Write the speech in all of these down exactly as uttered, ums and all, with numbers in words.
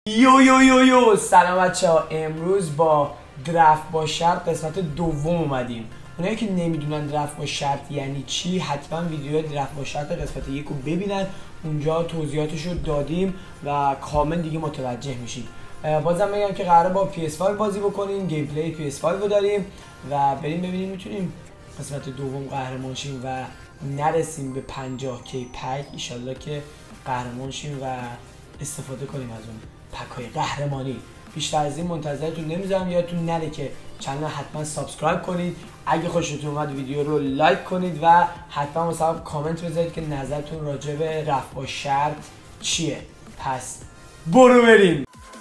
یو یو یو یو سلام بچه ها. امروز با درفت با شرط قسمت دوم اومدیم. اونایی که نمیدونن درفت با شرط یعنی چی حتما ویدیو درفت با شرط قسمت یک رو ببینن، اونجا توضیحاتش رو دادیم و کامل دیگه متوجه میشید. بازم بگم که قراره با پی اس پنج بازی بکنیم، گیم پلی پی اس پنج رو داریم و بریم ببینیم میتونیم قسمت دوم قهرمان شیم و نرسیم به پنجاه کی پک. ایشالله که قهرمان شیم و استفاده کنیم از اون پکای قهرمانی. بیشتر از این منتظرتون نمیذارم. یادتون نره که چنل حتما سابسکرایب کنید، اگه خوشتون اومد ویدیو رو لایک کنید و حتما مثلا کامنت بذارید که نظرتون راجع به رفع با شرط چیه. پس برو بریم.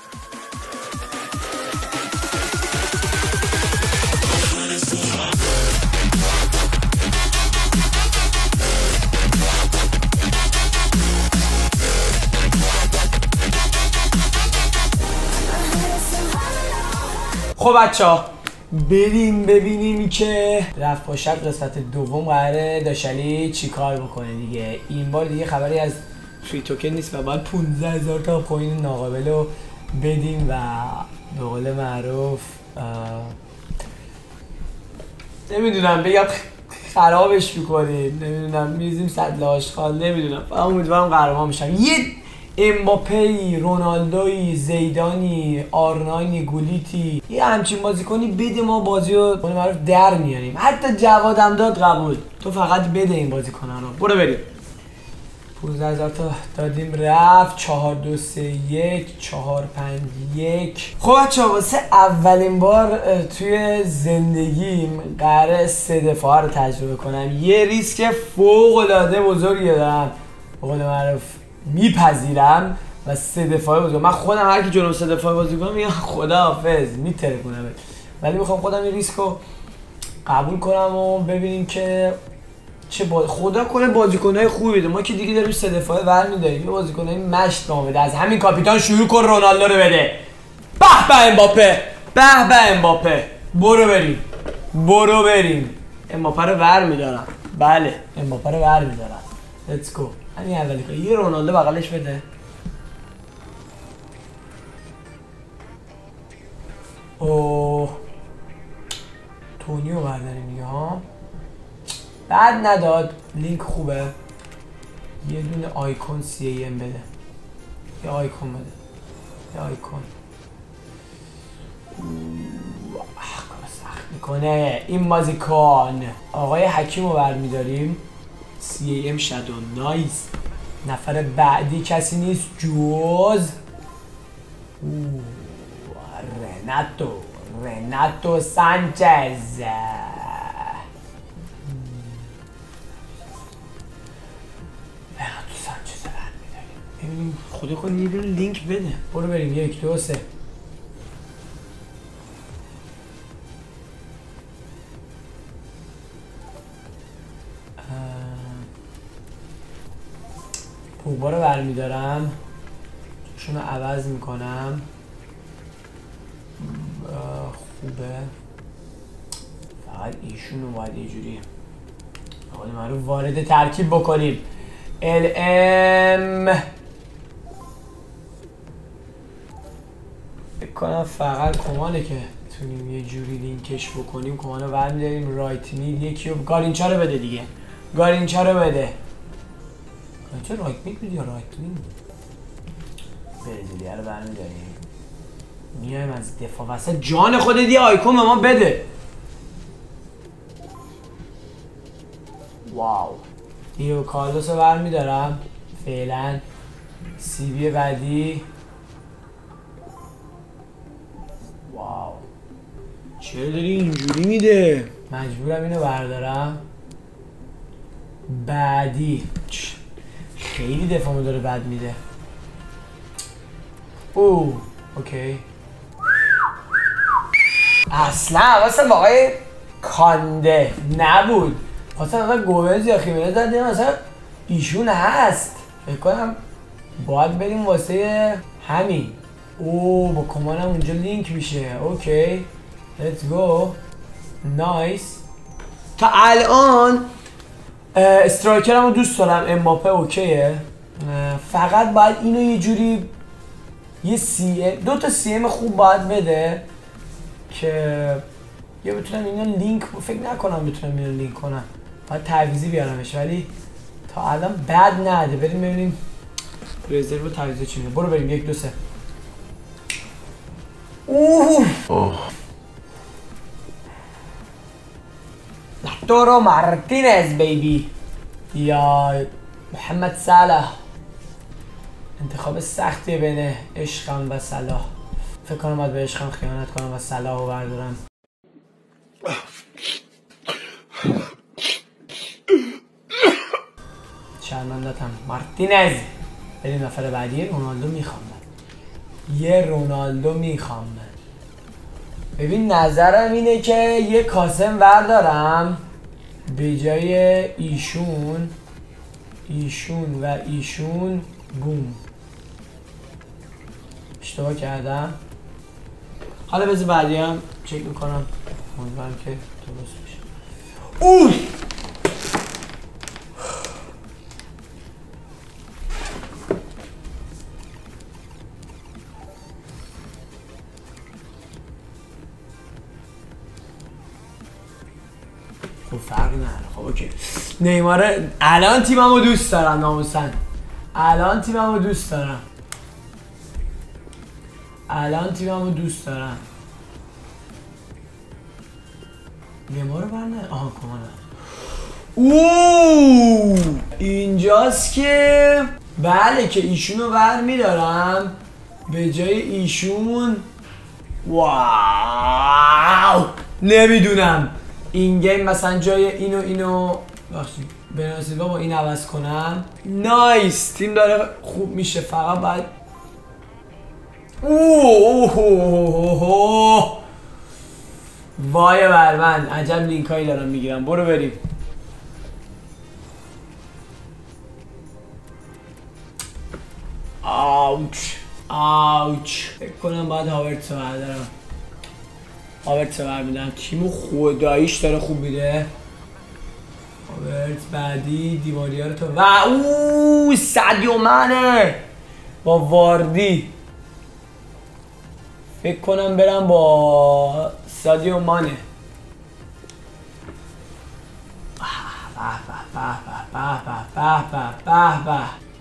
خب بچه ها بریم ببینیم که رفع با شرط قسمت دوم قراره داشلی چی کار بکنه دیگه. این بار دیگه خبری از فری توکن نیست و باید پونزده هزار تا کوین ناقابل رو بدیم و به قول معروف نمیدونم بگم خرابش میکنیم، نمیدونم میریزیم صد لاشخال، نمیدونم. فقط امیدوارم قهرمان بشم. یه امباپی، رونالدوی، زیدانی، آرناینی، گولیتی، یه همچین بازیکنی بده ما بازی رو به معروف در میاریم. حتی جوادم داد قبول، تو فقط بده این بازیکنان رو. برو بریم. پونزده هزار تا دادیم رفت. چهار دو سه یک چهار پنج یک. خب بچه‌ها واسه اولین بار توی زندگیم قراره سه دفاعه رو تجربه کنم. یه ریسک فوق العاده بزرگی دارم، به قول معروف میپذیرم و سه دفاعه بازی کنم. من خودم هر کی جلوم سه دفاعه بازی کنم میگم خداحافظ، میترکونم. ولی میخوام خودم این ریسک رو قبول کنم و ببینیم که چه با... خدا کنه بازیکن‌های خوبی بده. ما که دیگه داریم سه دفاعه برمی‌داریم، یه بازیکن‌های مشت ما بده. از همین کاپیتان شروع کن، رونالدو رو بده. به به امباپه، به به امباپه. برو بریم برو بریم. امباپه رو برمی‌دارم. بله امباپه رو برمی‌دارم. لیتس گو. همین اولی که یه رونالدو بغلش بده. اوه تونیو برداریم دیگه ها. بعد نداد. لینک خوبه. یه دونه آیکون سی ای ام بده. یه آیکون بده. یه آیکون. کار سخت میکنه این بازیکن. آقای حکیم رو برمیداریم. سی ای ام شادو. نایس. نفر بعدی کسی نیست جز رناتو رناتو سانچز. ببینیم خدا کنه یه دونه لینک بده. برو بریم. یک دو سه. پوگبا رو برمیدارم، شونو عوض میکنم. خوبه فقط ایشون رو باید یه جوری حالا من رو وارد ترکیب بکنیم. ال ام بکنم فقط کمانه که بتونیم یه جوری لینکش بکنیم. کمان رو برمیداریم. رایت مید. یکی رو گارینچا رو بده دیگه. گارینچا رو بده. گارینچا رایت مید بود یا رایت مید؟ برزیلیه رو برمیداریم. میایم از دفاع وسط. جان خودت یه آیکون به ما بده. واو. دیو کارلوس رو برمیدارم فعلا. سی بی بعدی. واو چرا داری اینجوری میده؟ مجبورم اینو بردارم. بعدی خیلی دفاعمو داره بد میده. اوه اوکی. اصلا واسه واقعی کانده نبود. اصلا اصلا گومز یا خیمنه زدیم. اصلا ایشون هست فکر کنم. باید بریم واسه همین. اوه با کمانم اونجا لینک میشه. اوکی لیتس گو. نایس. تا الان استرایکرم رو دوست دارم. امباپه اوکیه. فقط باید اینو یه جوری یه سی دو تا سی ام خوب باید بده که یا بتونم اینا لینک، فکر نکنم بتونم اینا لینک کنم، باید تعویضی بیارمش، ولی تا الان بد نده. بریم ببینیم رزرو تعویضی چی میده. برو بریم یک دو سه. اوه اوه لاتورو مارتینز بیبی یا محمد صلاح. انتخاب سختی بین عشقم و صلاح. فکر کنم باید به عشقم خیانت کنم و صلاح رو بردارم. شرمندتم. مارتینز. بریم نفر بعدی. رونالدو میخوام من. یه رونالدو میخوام من. ببین نظرم اینه که یه کاسم بردارم به جای ایشون ایشون و ایشون. بوم. اشتباه کردم. حالا بذار بعدی هم چک میکنم، امیدوارم که درست بشه. اوه خب فرقی نداره. خب اوکی. نیمار الان تیممو دوست دارم ناموسن. الان تیممو دوست دارم. الان تیممو دوست دارم. نیمار رو برنه. آها کمانه. اوه اینجاست که بله که ایشونو بر میدارم به جای ایشون. واو نمیدونم این گیم مثلا جای اینو اینو بخشید بناسیبا با این عوض کنم. نایس. تیم داره خوب میشه. فقط باید اوه اوه وای بر من. عجب لینک هایی دارم میگیرم. برو بریم. آوچ آوچ. فکر کنم باید هاورتس رو بردارم. هاورتس رو برمیدم. تیمو خداییش داره خوب میده. هاورتس بعدی دیماریا رو تو و اوه سادیو مانه با واردی. فکر کنم برم با سادیو مانه. به به به به به به به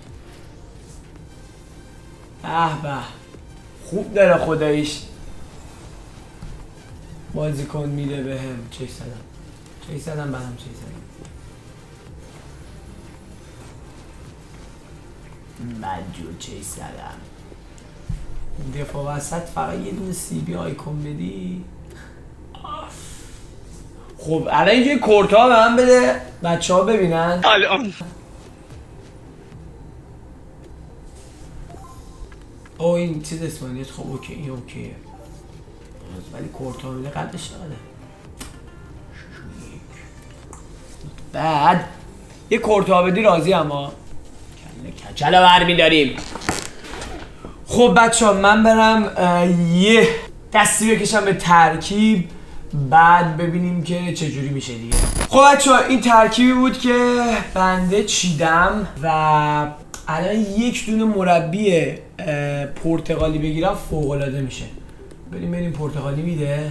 به به. خوب داره خداییش بازیکن میده بهم. چه زدم چه زدم بعدم چه زدم. بدجور چه زدم. دفاع وسط فقط یه دونه سی بی آیکون بدی. خب الان اینجا کورتا به من بده بچه ها ببینن الان. او این چیز اسپانیش. خب اوکی این اوکیه ولی کورتا میده قدش نده. بعد یه کورتا بدی راضی. اما کله کچل برمی داریم. خب بچه ها من برم یه دستی بکشم به ترکیب بعد ببینیم که چجوری میشه دیگه. خب بچه ها این ترکیبی بود که بنده چیدم و الان یک دونه مربی پرتغالی بگیرم فوق العاده میشه. بریم بریم پرتغالی میده.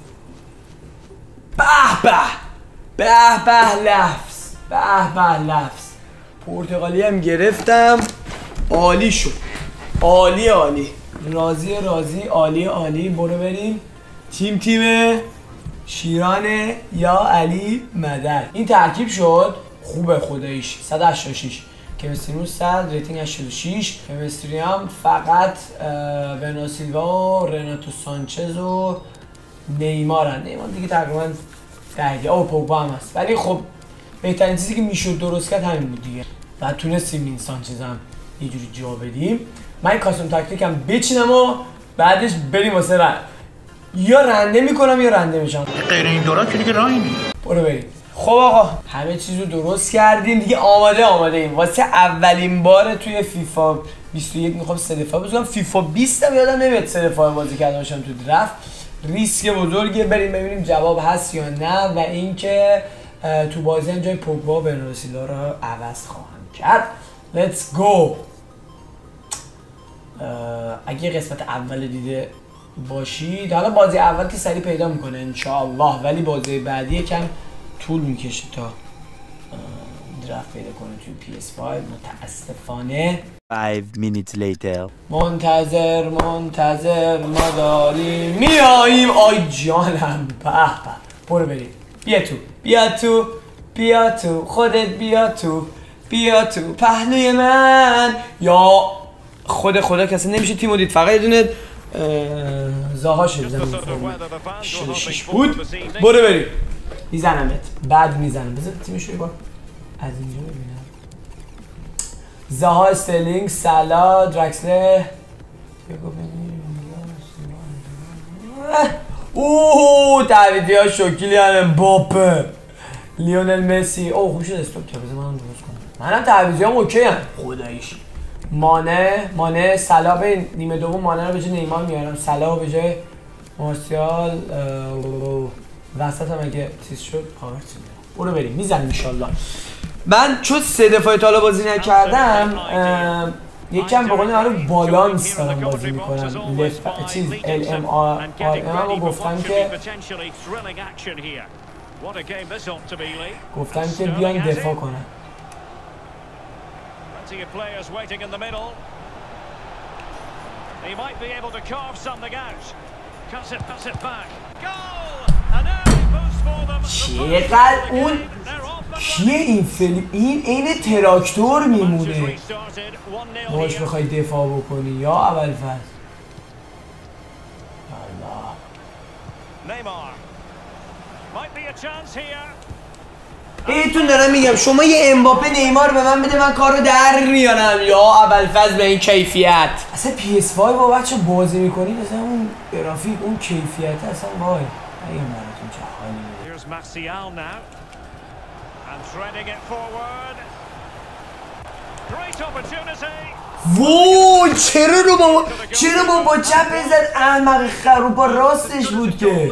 به به به به لفظ به به لفظ. پرتغالی هم گرفتم. عالی شد. عالی عالی. راضی راضی. عالی عالی. برو بریم. تیم تیم شیران یا علی مدد. این ترکیب شد. خوبه خداییش. صد و هشتاد و شش. کمیستری صد. ریتینگ هشتاد و شش. کمیستری هم فقط برناردو سیلوا و رناتو سانچز و نیمارن. نیمار دیگه تقریبا درگه. او پوگبا هم هست. ولی خب بهترین چیزی که میشد درست کرد همین بود دیگه. و تونستیم این سانچز هم یه جوری جا بدیم. من این کاستوم تاکتیک هم بچینم و بعدش بریم واسه رن. یا رنده میکنم یا رنده میشم. غیر این دورا که دیگه راهی نیست. برو بریم. خب آقا همه چیز رو درست کردیم دیگه. آماده آماده ایم واسه اولین بار توی فیفا بیست و یک. میخوام سه دفعه بزنم. فیفا بیست هم یادم نمیاد سه دفعه بازی کرده باشم تو درفت. ریسک بزرگه. بریم ببینیم جواب هست یا نه و اینکه تو بازی هم جای پوگبا و برناردو سیلوا رو عوض خواهم کرد. Let's go. اگه قسمت اول دیده باشید، حالا بازی اول که سریع پیدا میکنه انشاءالله، ولی بازی بعدی یکم طول میکشه تا درفت پیدا کنه توی پی اس پنج متاسفانه. five minutes later منتظر منتظر ما داریم میاییم. آی جانم، به به، برو بریم، بیا تو بیا تو بیا تو خودت بیا تو بیا تو پهلوی من. یا خود خدا کسی نمیشه تیمو دید، فقط یه دونه زاها شد زمین فرمه شد شش بود. برو بریم، میزنمت بعد میزنم. بذار تیمشو یه بار از اینجا ببینم. زاها، استرلینگ، سلا، درکسلر. اوه تعویضی ها شکیلیان امباپه، لیونل مسی. اوه خوب شد استوب تا بذار منم درست کنم. منم تعویضی هم اوکی هم خداییش. مانه مانه سلا به نیمه دوم مانه رو به جای نیمار میارم، سلا رو به جای مارسیال. وسط هم اگه چیز شد کاورت میدم. برو بریم میزنیم انشالله. من چون سه دفعه تا حالا بازی نکردم یکم به قول معروف بالانس دارم بازی میکنم. لفت چیز ال ام آر ام رو گفتم که گفتم که بیاین دفاع کنم. چقدر اون کیه این فیلم؟ این عین تراکتور میمونه باش بخوای دفاع بکنی یا اول فصل. ایتون دارم میگم شما یه امباپه نیمار به من بده من کار رو در میارم یا اول فصل به این کیفیت. اصلا پی اس پنج با بچه بازی میکنید اصلا اون گرافیک اون کیفیت اصلا وای اگه براتون چه حالی میده. And threading it forward. Great opportunity. وای چرا رو با چرا با با چپ زد احمق خرو با راستش بود که.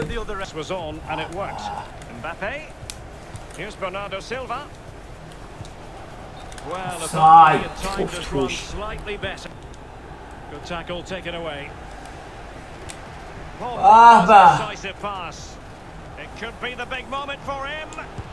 Here's Bernardo Silva. Well, the first one slightly better. Good tackle taken away. Ah, decisive pass. It could be the big moment for him.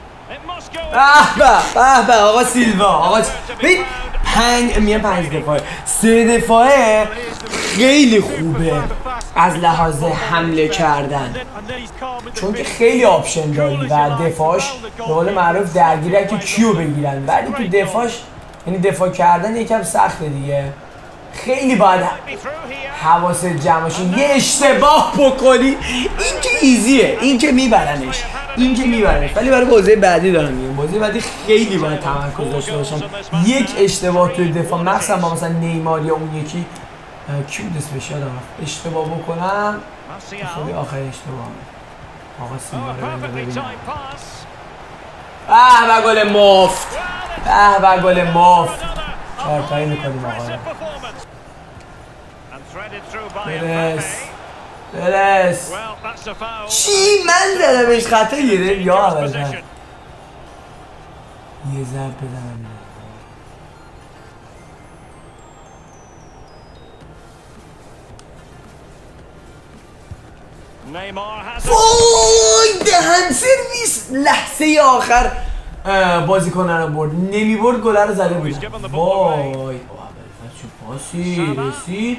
به به به آقا سیلوا. آقا ببین پنج میگم پنج دفاعه سه دفاعه خیلی خوبه از لحاظ حمله کردن، چون که خیلی آپشن داری و دفاعش به قول معروف درگیره که کیو بگیرن، ولی تو دفاعش یعنی دفاع کردن یکم سخته دیگه. خیلی باید حواست جمع باشه، یه اشتباه بکنی این که ایزیه، این که میبرنش این که میبرنش ولی برای بازی بعدی دارم میگم بازی بعدی خیلی باید تمرکز داشته باشم. یک اشتباه توی دفاع مخصوصا با مثلا نیمار یا اون یکی کی بود اسمش یادم رفت اشتباه بکنم خیلی آخرین اشتباه آقا سیما رو ببینم. به به گل مفت، به به گل مفت. چهارتایی میکنیم آقا رو. برس برس چی من زدمش خطا گیره یا اول زد یه ضرب بزنم. وای دهن سرویس لحظه آخر بازی کنن رو برد، نمی برد گله رو زده بود. وای چه پاسی رسید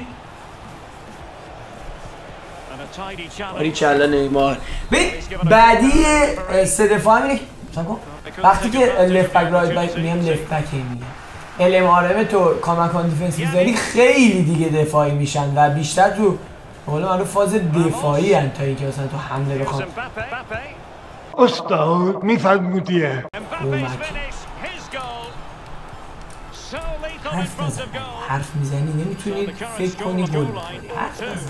باری چلا نیمار. ببین بعدی سه دفاع همینه وقتی که لفت بک رایت بک میگم لفت بک میگم ال ام آر ام تو کامکان دیفنس میذاری خیلی دیگه دفاعی میشن و بیشتر تو حالا من رو فاز دفاعی هن تا اینکه مثلا تو حمله بخوام. استاد میفرمودیه حرف نزن، حرف میزنی نمیتونی فکر کنی گل بکنی، حرف نزن.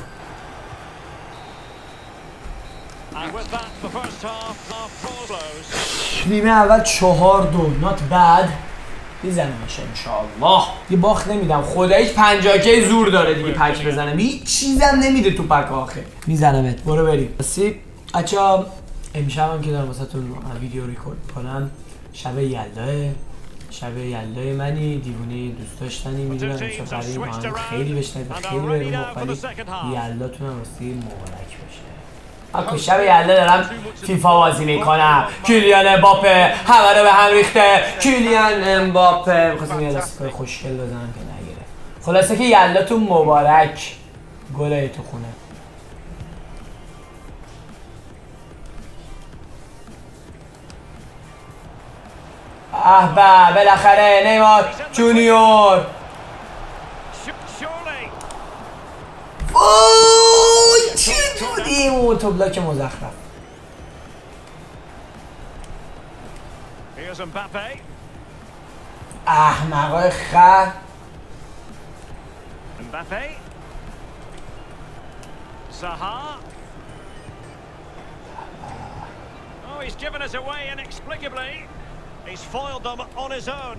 نیمه اول چهار دو نات بد میزنمش انشاءالله. یه باخت نمیدم خداییش پنجاکه زور داره دیگه پک بزنم، هیچ چیزم نمیده تو پک آخه. میزنمت برو بریم. بسی بچه‌ها امشب هم که دارم واسهتون ویدیو ریکورد کنم شب یلداه شب یلدای منی دیوونه دوست داشتنی میدونم چه قریب من خیلی بشنید خیلی بریم مقبلی یلداتون هم راستی مبارک باشه. آکو شب یلدا دارم فیفا بازی میکنم. کیلیان امباپه همه رو به هم ریخته. کیلیان امباپه میخواستم یه دستگاه خوشگل بزنم که نگیره. خلاصه که یلداتون مبارک. گلای تو خونه. اه به بالاخره نیمار جونیور. اوه چی بودیم اون تو بلاک مزخرف. احمقای خر. Mbappe. Zaha. Oh, he's given us away inexplicably. He's foiled them on his own.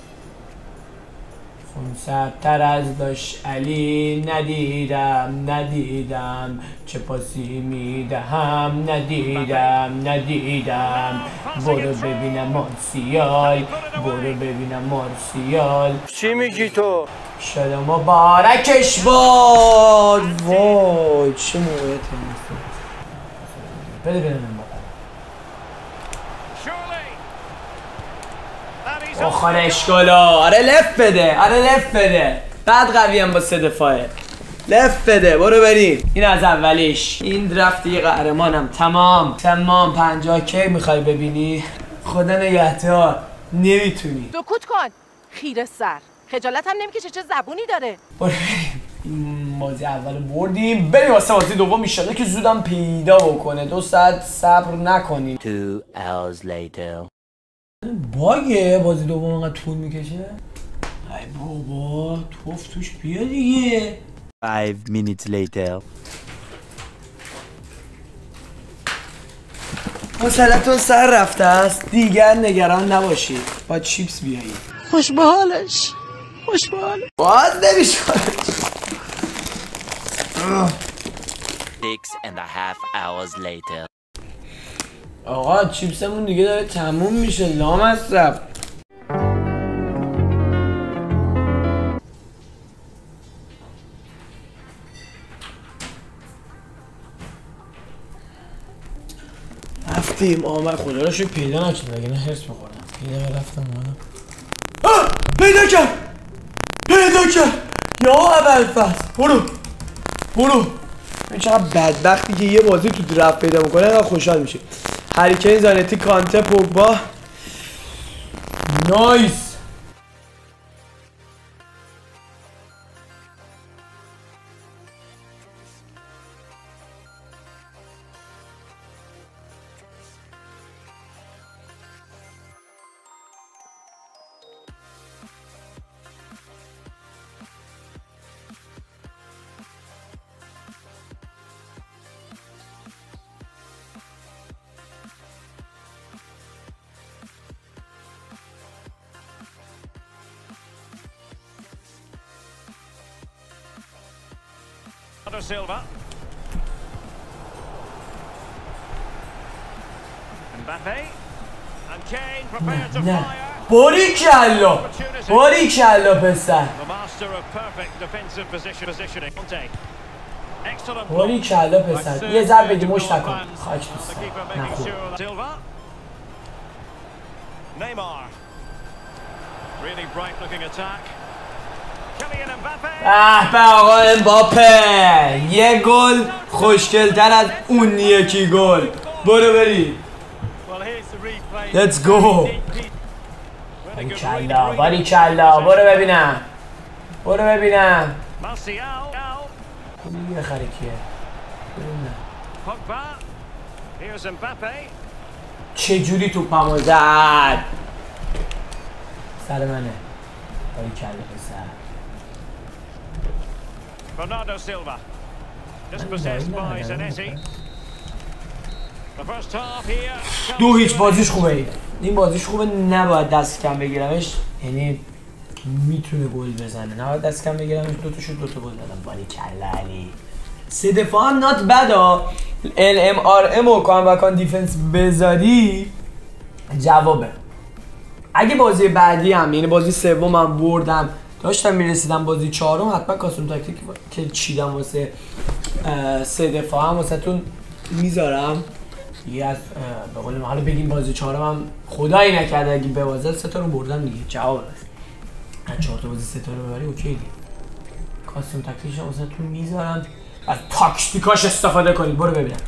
خونسرد تر از داش علی ندیدم ندیدم چه پاسی میدهم ندیدم ندیدم برو ببینم مارسیال برو ببینم مارسیال. چی میگی تو؟ شده مبارکش باد. وای چه موقعیتی هست. بده ببینم آخر اشکالا. آره لف بده آره لف بده. بعد قوی هم با سه دفاعه. لف بده برو بریم. این از اولیش. این درفت یه قهرمانم. تمام تمام. پنجاه کی میخوای ببینی؟ خدا نگهدار. نمیتونی. سکوت کن خیره سر. خجالت هم نمیکشه چه زبونی داره. برو بریم. این بازی اول بردیم. بریم واسه بازی دوم ایشالا که زودم پیدا بکنه. دو ساعت صبر نکنیم. Two hours later. باگه بازی دوم انقدر طول میکشه. ای بابا توف توش بیا دیگه. Five minutes later. حوصلتون سر رفته است. دیگر نگران نباشید. با چیپس بیایید. خوش به حالش. خوش به حالش. باز نمیشه. Six and a half hours later. آقا چیپسمون دیگه داره تموم میشه. لامصب. رفتیم آمد. خدا رو شکر پیدا نشد اگه نه هرس میخورم. پیدا رفتم اومدم. آه پیدا کرد پیدا کرد. یا ابوالفضل برو برو. این چقدر بدبختی که یه بازی تو درفت پیدا میکنه خوشحال میشه. هری کین زانتی کانته پوگبا. نایس. Silva. Mbappe and Kane prepared to fire. باریکلا باریکلا پسر. The master of perfect defensive position positioning. Excellent. باریکلا پسر. یه ضربه بگی مش نکن. خاک دوست. نه خوب. Silva. Neymar. Really bright looking attack. اه به آقا امباپه. یه گل خوشگل‌تر از اون یکی گل. برو بریم. Let's go. باریکلا باریکلا. برو ببینم برو ببینم. کنی یه خری کیه چجوری تو پامو زد. سر منه. باریکلا پسر. Bernardo Silva, dispossessed by Zanetti. The first half here. دو هیچ بازیش خوبه. این این بازیش خوبه. نباید دست کم بگیرمش. یعنی میتونه گل بزنه. نباید دست کم بگیرمش. دو تا شوت دو تا گل دادم. باریکلا علی. سه دفاع هم نات بدا. ال ام آر ام و کان و کان دیفنس بذاری جوابه. اگه بازی بعدی هم یعنی بازی سوم هم بردم داشتم میرسیدم بازی چهارم حتما کاستوم تاکتیک که چیدم واسه سه دفاع هم واسه تون میذارم دیگه. از به قول حالا بگیم بازی چهارم هم خدایی نکرده اگه ببازه سه تا رو بردم دیگه جواب هست. از چهار تا بازی سه تا رو ببری اوکی دیگه. کاستوم تاکتیکش واسه تون میذارم از تاکتیکاش استفاده کنید. برو ببینم.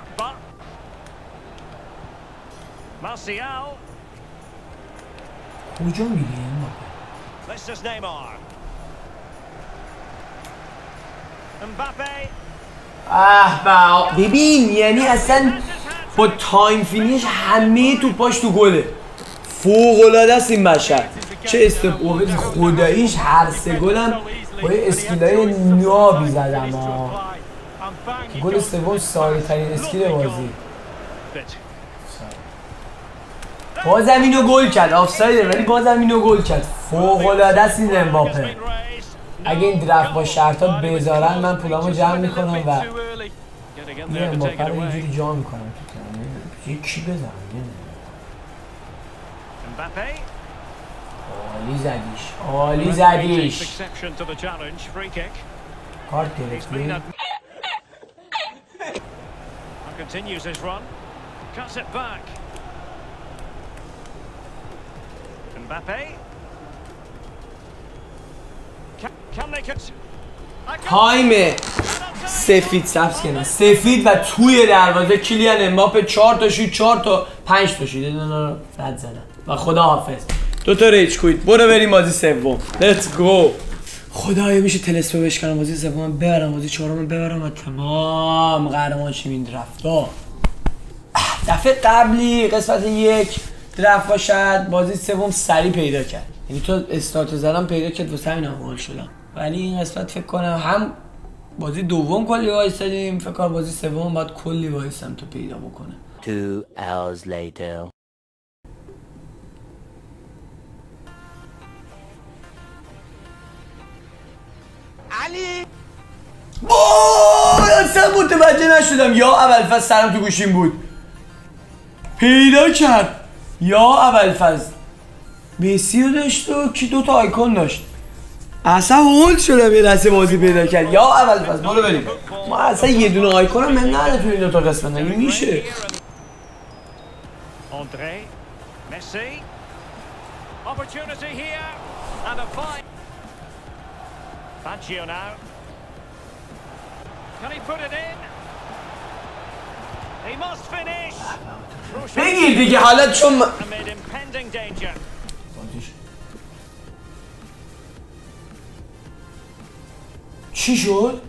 Martial. کجا میگی؟ This is Neymar. Mbappe. اه ببین یعنی اصلا با تایم فینیش همه توپاش تو گله. فوق العاده است این بشر. چه استپ خداییش هر سه گلم با اسکیلای نابی زدم ها. گل سوم ساده ترین اسکیل بازی. بازم اینو گل کرد. آفسایده ولی بازم اینو گل کرد. فوق العاده است این امباپه. اگه این درفت با شرطا بذارن من پولامو جمع میکنم و این امباپه رو اینجوری جا میکنم. یه کی بزنم عالی زدیش عالی زدیش کارت گرفتی. تایم سفید سبز کنه سفید و توی دروازه کیلیان امباپه چهار تا شوت چهار تا پنج تا شوت اینا رد زدن و خدا حافظ. دو تا ریج کویت. برو بریم بازی سوم. لیتس گو. خدایا میشه تلسکوپ بشکنم بازی سوم ببرم بازی چهارم ببرم و تمام قهرمان شیم این درفتا. دفعه قبلی قسمت یک درفت باشد بازی سوم سری پیدا کرد. یعنی تو استارت زدم پیدا کرد واسه همین هم شدم. ولی این قسمت فکر کنم هم بازی دوم کلی وایسادیم فکر کنم بازی سوم باید کلی وایسم تا پیدا بکنه. Two hours later. علی وای اصلا متوجه نشدم. یا ابوالفضل سرم تو گوشیم بود پیدا کرد. یا ابوالفضل مسی رو داشت و کی دوتا آیکون داشت. اصلا هول شدم یه لحظه بازی پیدا کرد. یا ابوالفضل برو بریم. ما اصلا یه دونه آیکون هم من نره توی این دوتا قسمت نگه میشه. Andre, Messi. Opportunity here and a fight. Baggio now. Can he put it in? He must finish. بگیر دیگه حالا چون Amid impending danger. چی شد؟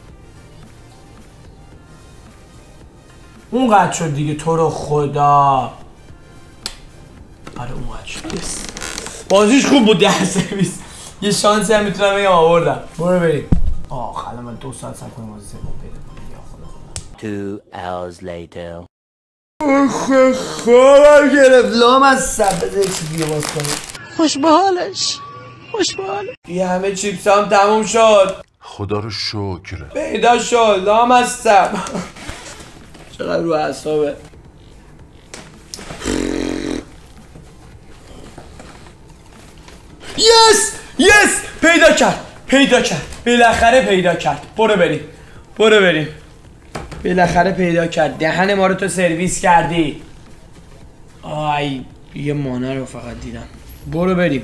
اونقدر شد دیگه تو رو خدا. آره اونقدر شد. بازیش خوب بود. ده سرویس یه شانسی هم میتونم بگم آوردم. برو بریم. آخ الان من دو ساعت صبر کنم بازی سوم پیدا کنم. یا خدا خدا. Two hours later. خوابم گرفت. لام از سب بذار یه چیز دیگه باز کنیم. خوش به حالش خوش به حالش. یه همه چیپس هم تموم شد. خدا رو شکر پیدا شد. لام از سب چقدر رو اعصابه. یس یس پیدا کرد پیدا کرد بالاخره پیدا کرد. برو بریم برو بریم. بالاخره پیدا کرد. دهن ما رو تو سرویس کردی. آی یه مانه رو فقط دیدم. برو بریم.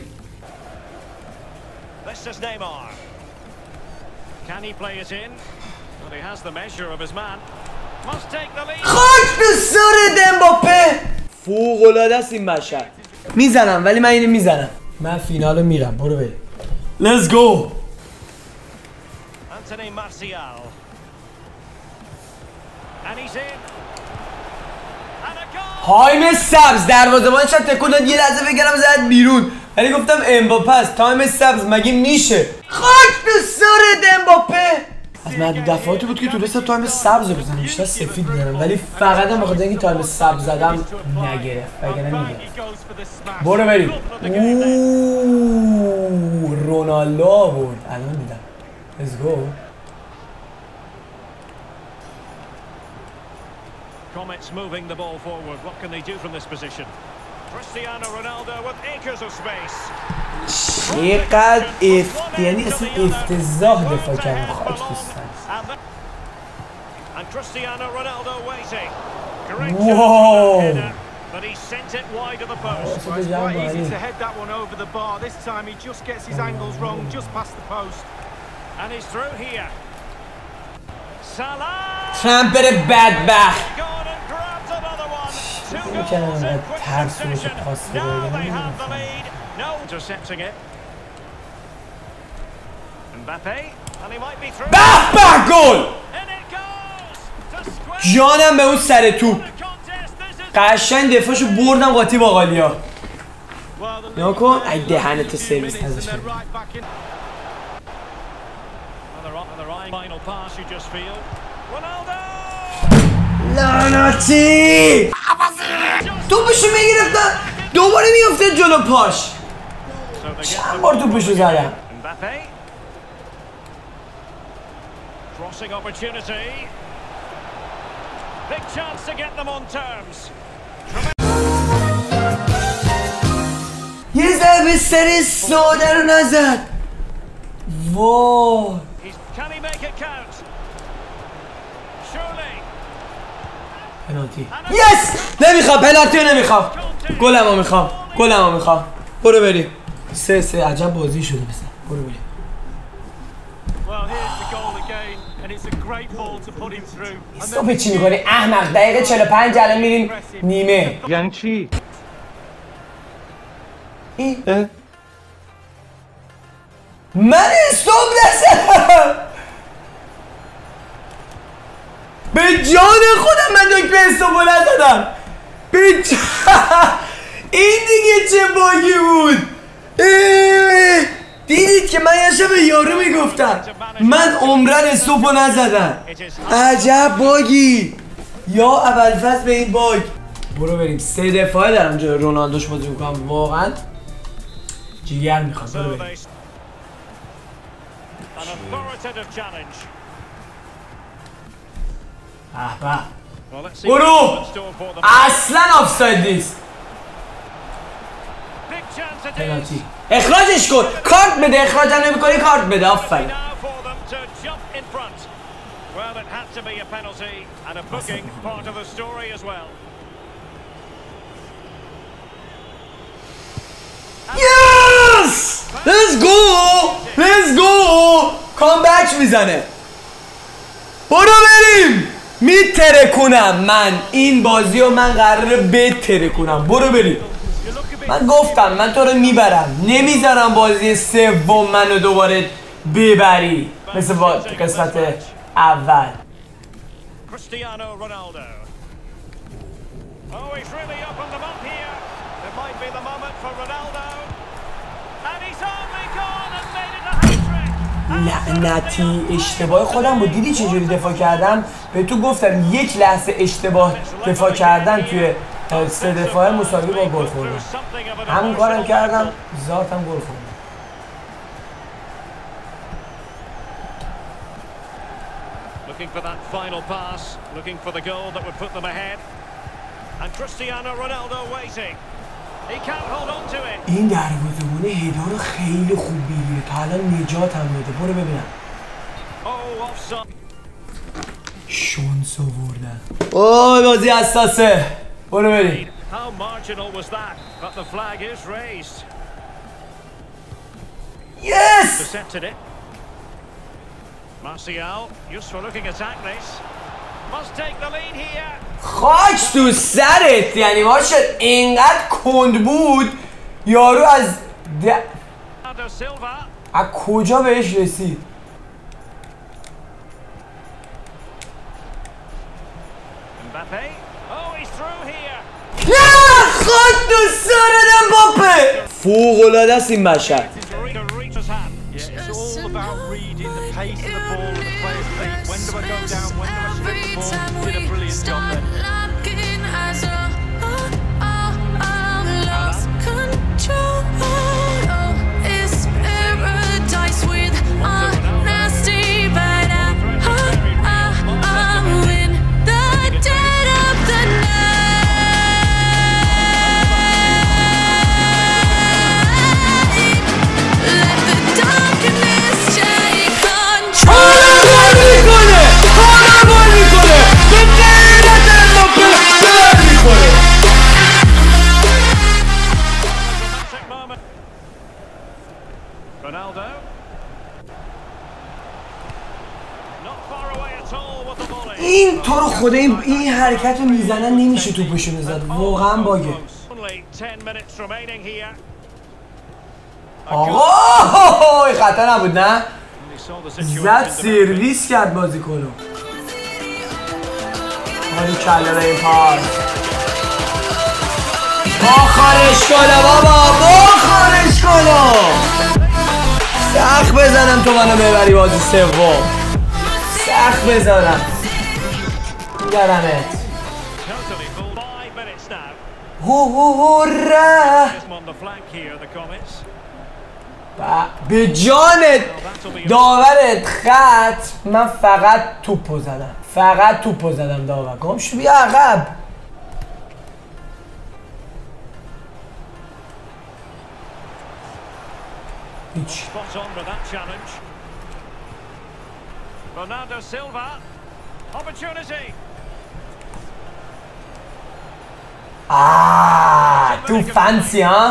This is Neymar. Can he play it in? Well, he has the measure of his man. Must take the lead. خاک تو سر امباپه. فوق العاده است این بشر. میزنم ولی من اینو میزنم. من فینالو میرم. برو بریم. Let's go. Anthony Martial. And he's in. And a goal. تایم سبز دروازه‌بانش هم تکون داد یه لحظه بگرم زد بیرون ولی گفتم امباپه است. تایم سبز مگه میشه؟ خاک تو سر امباپه. از معدود دفعاتی بود که تونستم تایم سبز رو بزنم. بیشتر سفید میزنم ولی فقط هم بخاطر اینکه تایم سبز زدم نگرفت وگرنه میگرفت. برو بریم. اوه رونالدو آورد. الان دیدم. Let's go. Comets moving the ball forward. What can they do from this position? Cristiano Ronaldo with acres of space. چقدر اف... یعنی اصلا افتضاح دفاع کردن خاک دوستان. And Cristiano Ronaldo waiting. Great Whoa. header, but he sent it wide of the post. Well, it's quite easy to head that one over the bar. This time he just gets his angles wrong, just past the post. And he's through here. Salah. ترامپر بدبخت. Gone and grabbed another one. Two You goals can in quick pass with succession. the pass Now through, they yeah. have the lead. No intercepting it. Mbappe, and he might be through. به به گل. And it goes to square. جانم به اون سر توپ. The contest. This is قشنگ دفاعشو بردم قاطی باقالیا. Well, the نگاه کن ای دهنتو سرویس minutes and ازش. they're right back in. on the right, on the right. Final pass, you just feel. Ronaldo. لعنتی. توپشو میگرفتن دوباره میفته جلو پاش. So they get چند بار توپشو زدم. Mbappe. Crossing opportunity. Big chance to get them on terms. یه ضربه سر ساده رو نزد. وای. He's, can he make it count? Surely. پنالتی. یس! نمیخوام پنالتی رو نمیخوام. گلمو میخوام. گلمو میخوام. برو بریم. سه سه عجب بازی شده بسن. برو بریم. Well, here's the goal again, and it's a great ball to put him through. And استوپ چی میکنی احمق؟ دقیقه چهل و پنج الان میریم نیمه. یعنی چی؟ این من استوپ نزدم. به جان خودم من دکمه استوپو نزدم. به جان این دیگه چه باگی بود. اه. دیدید که من یه به یارو میگفتم من عمرن استوپو نزدم. عجب باگی. یا اولفصل به این باگ. برو بریم سه دفاعه دارم جلوی رونالدوش بازی میکنم واقعا جیگر میخواد. برو So بریم. they. An authoritative challenge. به به. Well, let's see برو. what's in store for them. اصلا آفساید نیست. Big chance it is. پنالتی. اخراجش کن. کارت بده. اخراجم نمیکنی کارت بده. آفرین. Now for them to jump in front. Well, it had to be a penalty and a booking part of the story as well. Yes! Let's go! Let's go! کامبک میزنه. برو بریم. میترکونم من این بازی رو من قراره بترکونم. برو بریم. من گفتم من تو رو میبرم. نمیذارم بازی سوم منو دوباره ببری مثل با قسمت اول. Cristiano Ronaldo. Oh, he's really up on the bump here. It might be the moment for Ronaldo. And he's only gone and made it a hat-trick. لعنتی اشتباه خودم بود. دیدی چجوری دفاع کردم؟ به تو گفتم یک لحظه اشتباه دفاع کردن توی سه دفاعه مساوی با گل خوردم. همون کارم کردم ذاتم گل خوردم. Looking for that final pass, looking for the goal that would put them ahead. And Cristiano Ronaldo waiting. He can't hold on to it. این دروازه‌بان هدا رو خیلی خوب میگیره. تا الان نجات هم میده. برو ببینم. Oh, offside. شانس آوردن. اوه بازی حساسه. برو بریم. How marginal was that? But the flag is raised. Yes! Intercepted it. Martial, useful looking attack this. Must take the lead here. خاک تو سرت. یعنی ماشد اینقدر کند بود یارو از د... Bernardo Silva. از کجا بهش رسید؟ Mbappe. Oh, he's through here. نه خاک تو سرت امباپه. فوق‌العاده است این مشهد. To reach his hand. Yeah, it's all about reading the pace of the ball and the player's feet. When do I go down? When do I slip the ball? Did a brilliant job then. این تو رو خدا این, این حرکت رو میزنن نمیشه توپشو بزد واقعا باگه. آقا خطا نبود نه؟ زد سرویس کرد بازیکنو. حالی کله به این پاس بخارش کنه بابا بخارش کنه. سخت بزنم تو منو ببری بازی سوم. سخت بزنم گرمت. هو هو هو ره به جانت داورت خط. من فقط توپو زدم فقط توپو زدم داور. گمش بیا عقب. هیچ آه تو فانسی ها.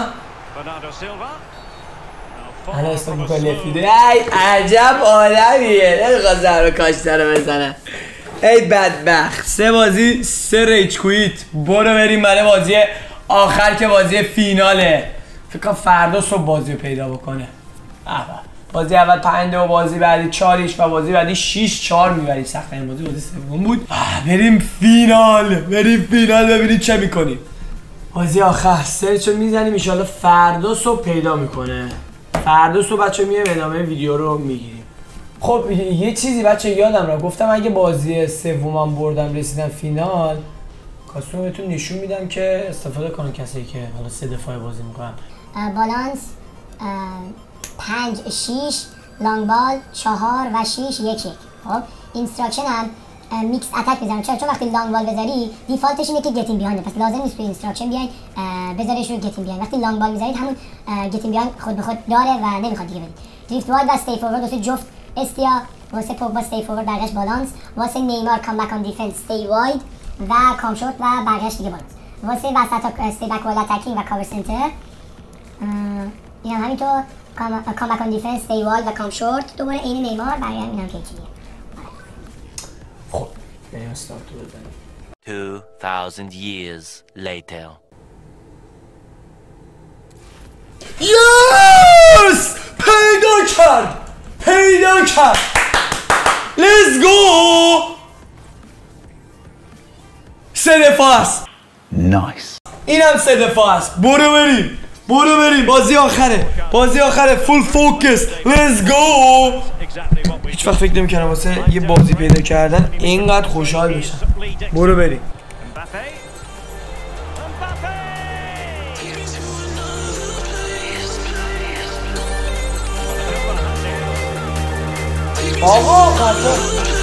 الان اسم میکنه لفیده. ای عجب آدمیه نمیخواد ضربه کاشته رو بزنه. ای بدبخت. سه بازی سه ریج کویت. برو بریم برای بازی آخر که بازی فیناله. فکر کنم فردا صبح بازی رو پیدا بکنه. بازی اول پنج و بازی بعدی چاریش و بازی بعدی شیش چهار میبریم. سخت این بازی بازی سوم بود. بریم فینال بریم فینال ببینید چه میکنیم. بازی آخر سرچو میزنیم ان شاءالله فردا صبح پیدا میکنه. فردا صبح بچه میایم ادامه ویدیو رو میگیریم. خب یه چیزی بچه یادم را گفتم اگه بازی سومم بردم رسیدم فینال کاستوم بهتون نشون میدم که استفاده کنن کسایی که حالا سه دفاعه بازی میکنن. بالانس پنج شیش لانگ بال چهار و شیش یک یک. خب اینستراکشن هم میکس اتک بزنم. چرا؟ چون وقتی لانگ بال بذاری دیفالتش اینه که گتین بیهایند، پس لازم نیست توی اینستراکشن بیاین بذاریش روی گتین بیهایند. وقتی لانگ بال میذارید همون گتین بیهایند خود به خود داره و نمیخواد دیگه بدید. دریفت واید و استی فورورد واسه جفت استیا، واسه پوگبا استی فورورد برگشت بالانس، واسه نیمار کام بک آن دیفنس استی واید و کام شورت و برگشت دیگه بالانس، واسه وسط استی بک وال اتکینگ و کاور سنتر این هم همینطور کام بک آن دیفنس استی واید و کام شورت دوباره عین نیمار برگشت. اینم که چیه. خب بریم استارت رو بزنیم. Two thousand years later. یس! پیدا کرد! پیدا کرد! Let's go! سه دفاع است. Nice. اینم سه دفاع است. برو بریم. برو بریم. بازی آخره. بازی آخره. فول فوکس. Let's go! هیچ وقت فکر نمی‌کردم واسه یه بازی پیدا کردن اینقدر خوشحال بشم. برو بریم. آقا خطا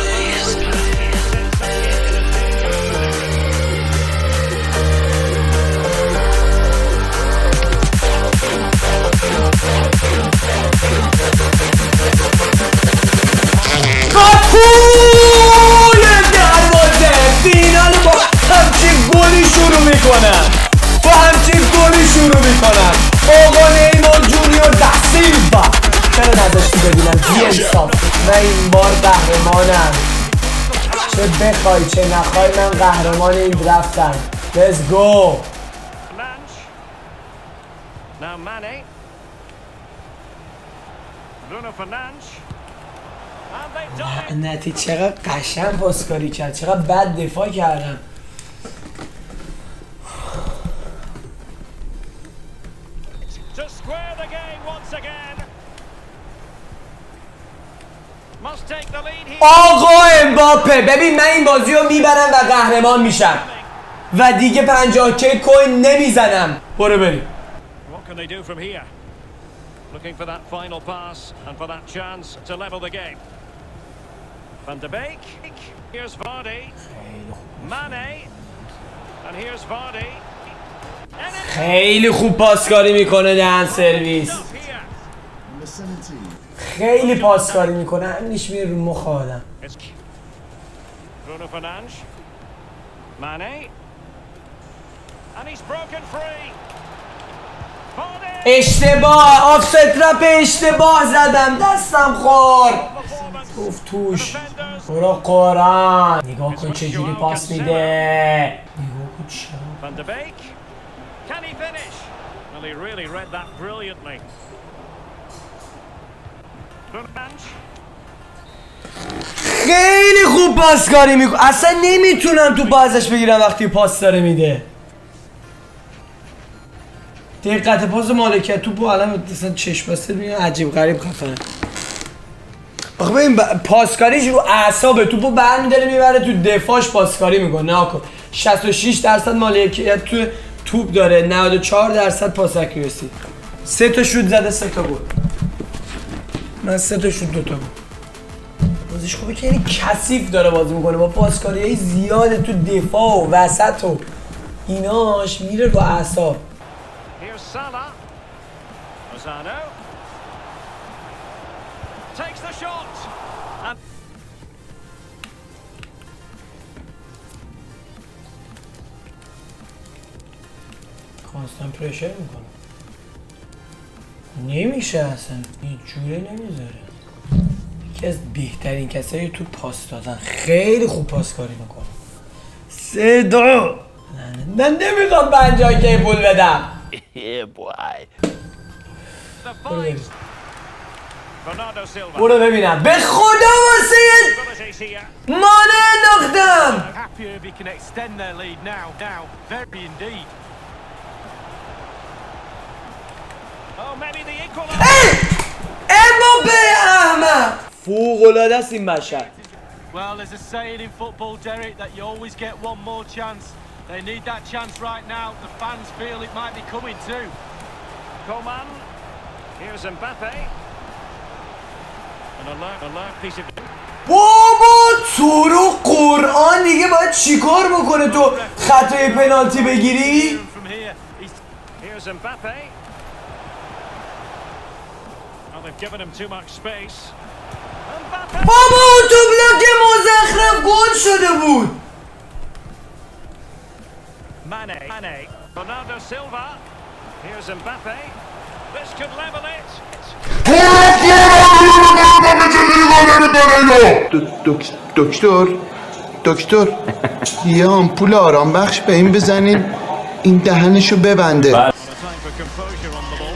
قطول دروازه فینال با همچین گلی شروع میکنم با همچین گلی شروع میکنم. آقا نیمار جونیور دا سیلوا چرا نداشتی ببینم بی انصاف. من این بار قهرمانم. چه بخوای چه نخوای من قهرمان این درفتم. Let's go. لعنتی چقدر قشنگ پاسکاری کرد. چقدر بد دفاع کردم. آقا امباپه ببین من این بازی رو میبرم و قهرمان میشم و دیگه پنجاه که کوین نمیزنم. برو بریم. خیلی خوب پاسکاری میکنه دهن سرویس. خیلی پاسکاری میکنه. همینش میره رو مخ آدم. اشتباه آفست رپ اشتباه زدم دستم خورد. توف توش برو قرآن. نگاه کن چجوری پاس میده. نگاه کن چه Van de Beek. Can he finish? Well, he really read that brilliantly. خیلی خوب پاسکاری میکنه. اصلا نمیتونم تو بازش بگیرم وقتی پاس داره میده. دقت پاس مالکیت توپو الان مثلا چشم بسته میاد عجیب غریب خفنه. آخه ببین پاسکاریش رو اعصاب توپو برمی‌داره میبره تو دفاعش پاسکاری میکنه. ناکن شصت و شش درصد مالکیت تو توپ داره، نود و چهار درصد پاس اکیورسی. سه تا شوت زده، سه تا گل. من سه تا شوت دو تا گل. بازیش خوبه که یعنی کثیف داره بازی میکنه با پاسکاریای زیاده تو دفاع و وسط و ایناش میره رو اعصاب. Here's Salah. Lozano takes the shot. And کانستان پرشر میکنه. نمیشه اصلا. هیچ جوره نمیذاره. یکی از بهترین کسایی تو پاس دادن. خیلی خوب پاسکاری میکنه. سه دو. من نمیخوام پنجاه کی پول بدم. Yeah, boy. the fight. Bernardo Silva. برو ببینم. به خدا واسه Abilities here. مانه انداختم. Happier if he can extend their lead now. Now, very indeed. Oh, maybe the equaliser. امباپه احمد. فوق‌العاده است این بشر. Well, there's a saying in football, Derek, that you always get one more chance. They need that chance right now. The fans feel it might be coming too. Coman. Here's Mbappe. An alert, alert piece of. بابا تو رو قرآن دیگه باید چیکار بکنه تو خطای پنالتی بگیری؟ From here, he's Here's Mbappe. Well, they've given him too much space. Mbappe. بابا اون تو بلاک مزخرف گل شده بود. Mane. Mane. Bernardo Silva. Here's Mbappe. This could level it. دک- دکتر دکتر یه آمپول آرام بخش به این بزنین این دهنشو ببنده. The time for composure on the ball.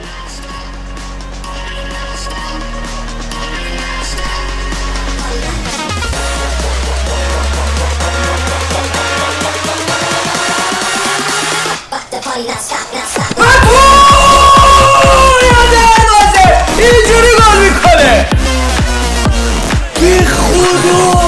اینجوری گل میکنه. به خدا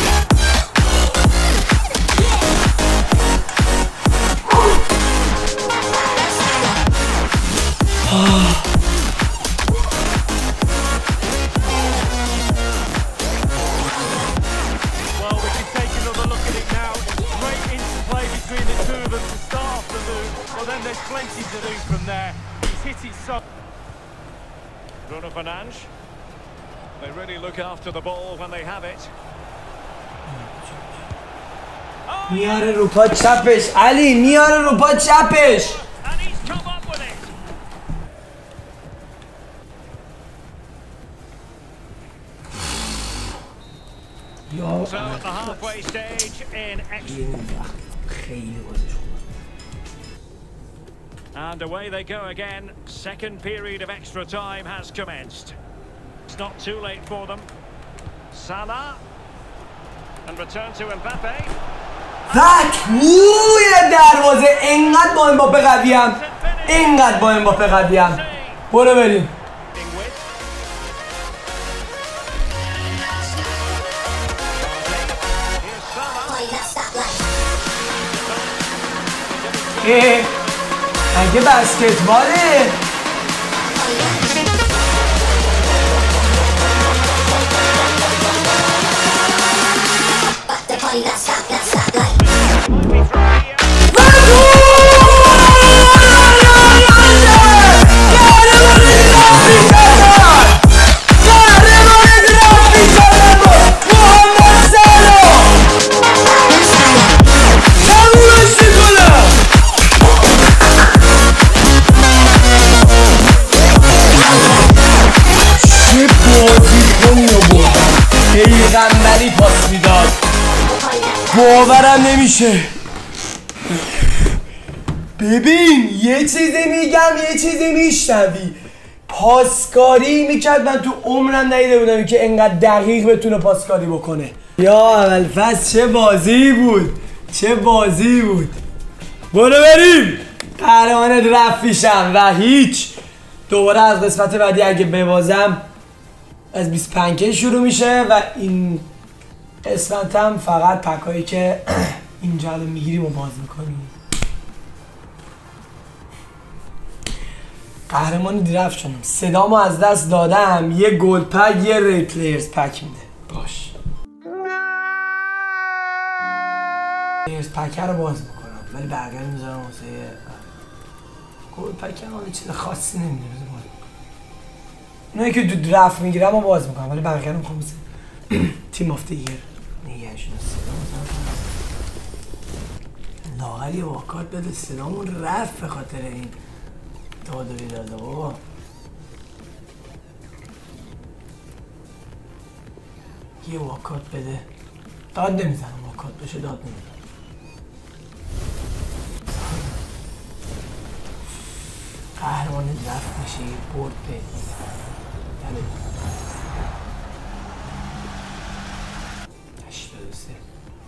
well, we can take another look at it now. Great interplay between the two of them to start off the move. Well, then there's plenty to do from there. He's hit it so. Bruno Fernandes. They really look after the ball when they have it. میاره رو پا چپش. علی میاره رو پا چپش. And he's come up with it. یا So at the halfway stage in extra. خیلی بازیش خوبه. And away they go again. Second period of extra time has commenced. It's not too late for them. Salah. And return to Mbappe. و توی دروازه. انقدر با امباپه قویم. انقدر با امباپه قویم. برو بریم. With. Here's Salah. اه اگه بسکتباله. باورم نمیشه. ببین یه چیزی میگم یه چیزی میشنوی. پاسکاری میکرد من تو عمرم ندیده بودم که انقدر دقیق بتونه پاسکاری بکنه. یا اول فصل چه بازی بود، چه بازی بود. برو بریم. قهرمان رفت پیشم و هیچ. دوباره از قسمت بعدی اگه ببازم از بیست و پنج شروع میشه و این قسمت هم فقط پکایی که اینجا الان میگیریم و باز میکنیم. قهرمان درفت شدم. صدامو از دست دادم. یه گلد پک یه ری پلیرز پک میده. باش پلیرز پک رو باز میکنم ولی بقیه رو میذارم واسه گلد پک هم حالا چیز خاصی نمیده. اونایی که دو درفت میگیرم و باز میکنم ولی بقیه رو میخوام مثل تیم آف دی ایر نگهشون صدا لاغل یه واکات بده. صدامون رفت به خاطر این داد و بیداده بابا. یه واکات بده. داد نمیزنم واکات بشه داد نمیزنم. قهرمان رفت میشه یه برد به بله هشتاد و سه.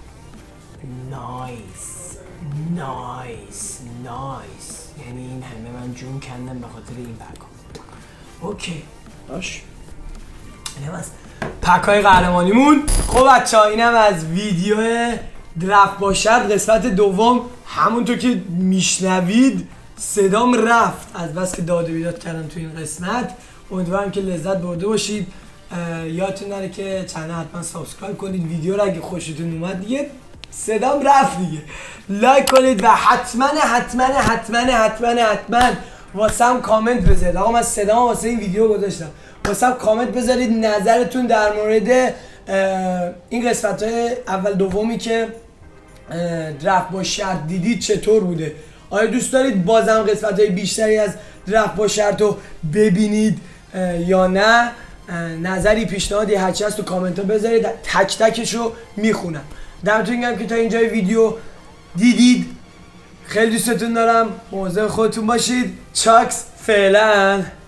نایس نایس نایس. یعنی این همه من جون کندم به خاطر این پک ها. اوکی باش اینم از پک های قهرمانیمون. خب بچه ها اینم از ویدیو درفت باشد قسمت دوم. همونطور که میشنوید صدام رفت از بس که داد و بیداد کردم تو این قسمت. امیدوارم که لذت برده باشید. یادتون نره که چنل حتما سابسکرایب کنید. ویدیو رو اگه خوشتون اومد دیگه صدام رفت دیگه لایک کنید و حتما حتما حتما حتما حتما واسم کامنت بذارید. آقا من صدام واسه این ویدیو گذاشتم. واسم کامنت بذارید نظرتون در مورد این قسمت های اول دومی که درفت با شرط دیدید چطور بوده. آیا دوست دارید بازم قسمت های بیشتری از درفت با شرط رو ببینید یا نه؟ نظری پیشنهادی هرچی هست تو کامنت ها بذارید. تک تکش رو میخونم. دمتون گرم که تا اینجای ویدیو دیدید. خیلی دوستتون دارم. مواظب خودتون باشید. چاکس فعلا.